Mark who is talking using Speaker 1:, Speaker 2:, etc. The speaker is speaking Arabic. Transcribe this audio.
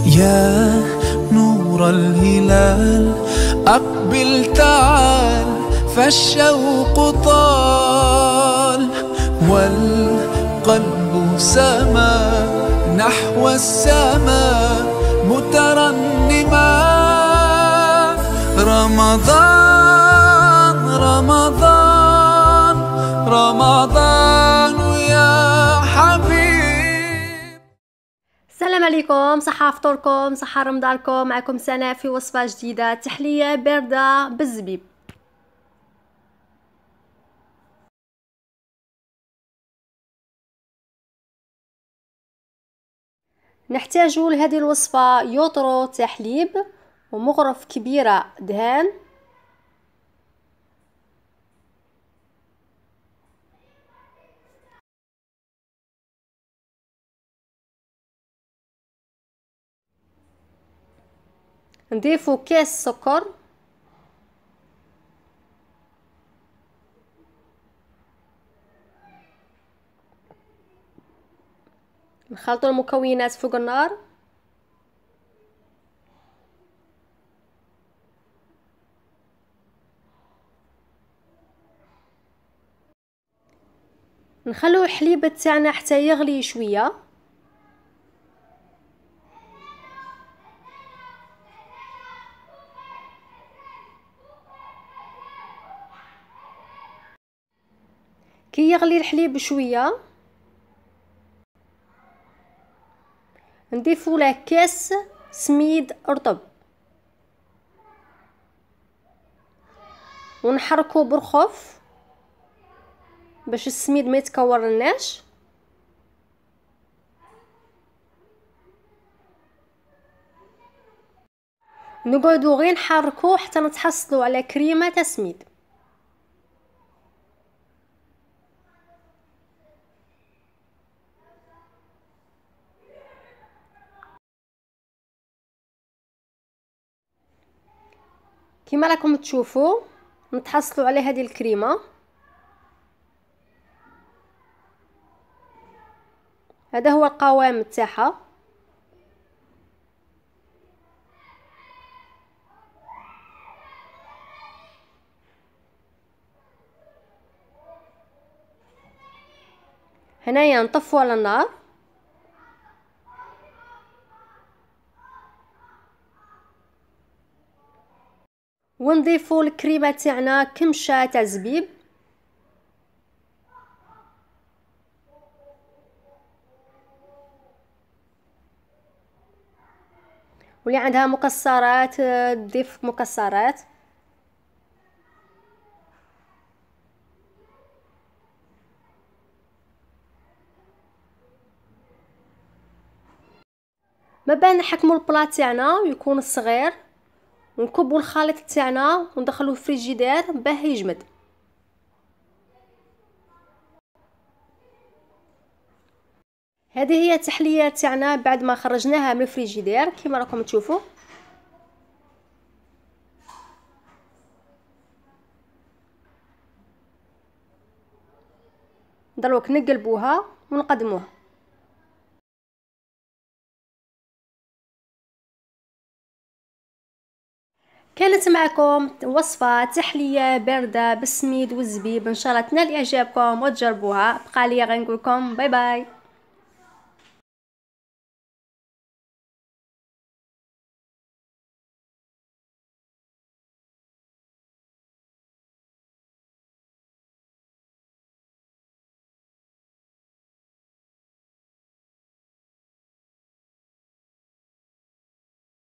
Speaker 1: يا نور الهلال أقبل تعال، فالشوق طال والقلب سما نحو السماء مترنما. رمضان رمضان رمضان يا حبيب.
Speaker 2: السلام عليكم، صحة فطوركم، صحة رمضانكم. معكم سناء في وصفة جديدة، تحلية باردة بالزبيب. نحتاج لهذه الوصفة يوترو تحليب ومغرف كبيرة دهان، نضيفو كاس سكر، نخلطو المكونات فوق النار، نخلو الحليب تاعنا حتى يغلي شويه، كي يغلي الحليب شويه نضيفو له كاس سميد رطب ونحركو برخف باش السميد ما يتكورناش. نقعدو غير نحركو حتى نتحصلوا على كريمه تاع سميد. كما راكم تشوفوا نتحصلوا على هذه الكريمه. هذا هو القوام تاعها. هنايا نطفو على النار ونضيفوا الكريمه تاعنا كمشه تاع زبيب، واللي عندها مكسرات تضيف مكسرات. ما بان نحكموا البلاط تاعنا ويكون صغير، ونكبوا الخليط تاعنا وندخلوه في الفريجيدير باه يجمد. هذه هي التحليه تاعنا بعد ما خرجناها من الفريجيدير كما راكم تشوفوا. دروك نقلبوها ونقدموها. كانت معكم وصفة تحلية باردة بالسميد والزبيب، ان شاء الله تنال اعجابكم وتجربوها. بقى لي غنقولكم باي باي.